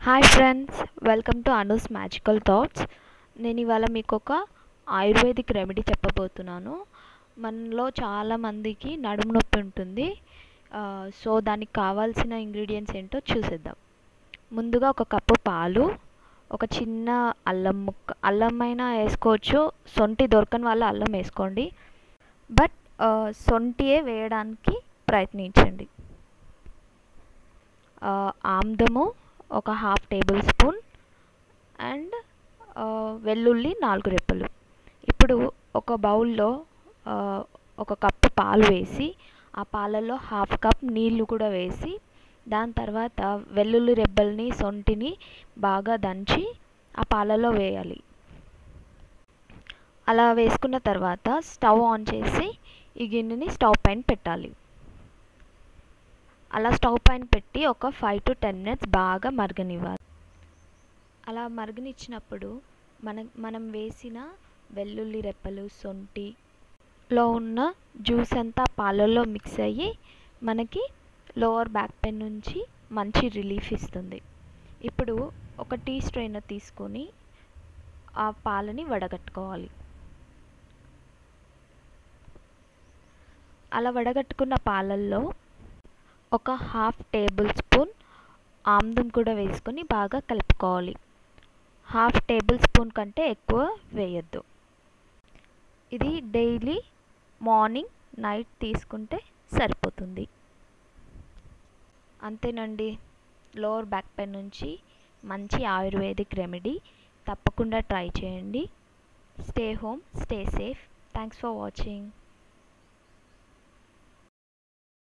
Hi friends, welcome to Anu's magical thoughts. నేను ఇవాళ మీకు ఒక ఆయుర్వేదిక్ రెమెడీ చెప్పబోతున్నాను. మనలో చాలామందికి నడుము నొప్పి ఉంటుంది. సో దానికి కావాల్సిన ఇంగ్రీడియంట్స్ ఏంటో చూసేద్దాం. ముందుగా ఒక కప్పు పాలు, ఒక చిన్న అల్లం ముక్క, అల్లం అయినా వేసుకోవచ్చు, సొంటి దొరకని వాళ్ళ అల్లం వేసుకోండి, బట్ సొంటియే వేయడానికి ప్రయత్నించండి. ఆమ్దము ఒక హాఫ్ టేబుల్ స్పూన్ అండ్ వెల్లుల్లి 4 రెప్పలు. ఇప్పుడు ఒక బౌల్లో ఒక కప్పు పాలు వేసి, ఆ పాలల్లో హాఫ్ కప్ నీళ్లు కూడా వేసి, దాని తర్వాత వెల్లుల్లి రెబ్బల్ని సొంటిని బాగా దంచి ఆ పాలలో వేయాలి. అలా వేసుకున్న తర్వాత స్టవ్ ఆన్ చేసి ఈ గిన్నెని స్టవ్ పైన పెట్టాలి. అలా స్టవ్ పైన పెట్టి ఒక 5 to 10 minutes బాగా మరగనివ్వాలి. అలా మరగనిచ్చినప్పుడు మనం వేసిన వెల్లుల్లి రెప్పలు, సొంటిలో ఉన్న జ్యూస్ అంతా పాలల్లో మిక్స్ అయ్యి మనకి లోవర్ బ్యాక్ పెయిన్ నుంచి మంచి రిలీఫ్ ఇస్తుంది. ఇప్పుడు ఒక టీ స్ట్రైనర్ తీసుకొని ఆ పాలని వడగట్టుకోవాలి. అలా వడగట్టుకున్న పాలల్లో ఒక హాఫ్ టేబుల్ స్పూన్ ఆమ్దం కూడా వేసుకొని బాగా కలుపుకోవాలి. హాఫ్ టేబుల్ స్పూన్ కంటే ఎక్కువ వేయద్దు. ఇది డైలీ మార్నింగ్ నైట్ తీసుకుంటే సరిపోతుంది. అంతేనండి, లోవర్ బ్యాక్ పెయిన్ నుంచి మంచి ఆయుర్వేదిక్ రెమెడీ. తప్పకుండా ట్రై చేయండి. Stay home, stay safe. Thanks for watching.